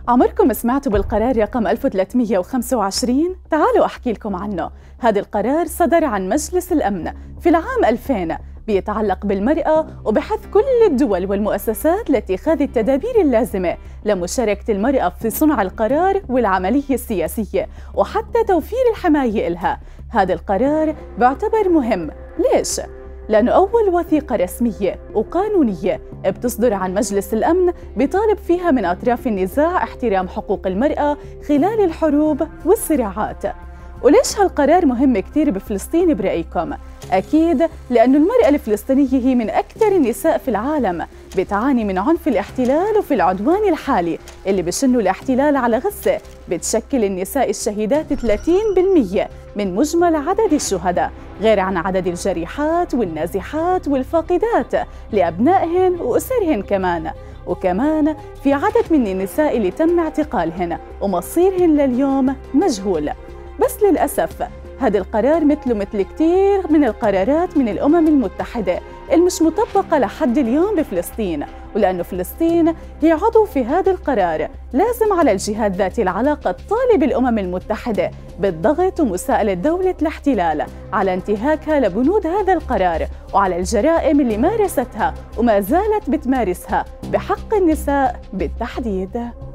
عمركم سمعتوا بالقرار رقم 1325؟ تعالوا أحكي لكم عنه. هذا القرار صدر عن مجلس الأمن في العام 2000، بيتعلق بالمرأة وبحث كل الدول والمؤسسات لاتخاذ التدابير اللازمة لمشاركة المرأة في صنع القرار والعملية السياسية وحتى توفير الحماية إلها. هذا القرار بيعتبر مهم. ليش؟ لأنه أول وثيقة رسمية وقانونية بتصدر عن مجلس الأمن بيطالب فيها من أطراف النزاع احترام حقوق المرأة خلال الحروب والصراعات. وليش هالقرار مهم كتير بفلسطين برأيكم؟ أكيد لأنه المرأة الفلسطينية هي من أكثر النساء في العالم بتعاني من عنف الاحتلال وفي العدوان الحالي اللي بشنه الاحتلال على غزة. بتشكل النساء الشهيدات 30% من مجمل عدد الشهداء، غير عن عدد الجريحات والنازحات والفاقدات لأبنائهن وأسرهن كمان. وكمان في عدد من النساء اللي تم اعتقالهن ومصيرهن لليوم مجهول. بس للأسف هذا القرار مثل كتير من القرارات من الأمم المتحدة المش مطبقة لحد اليوم بفلسطين. ولأنه فلسطين هي عضو في هذا القرار، لازم على الجهات ذات العلاقة تطالب الأمم المتحدة بالضغط ومساءلة دولة الاحتلال على انتهاكها لبنود هذا القرار وعلى الجرائم اللي مارستها وما زالت بتمارسها بحق النساء بالتحديد.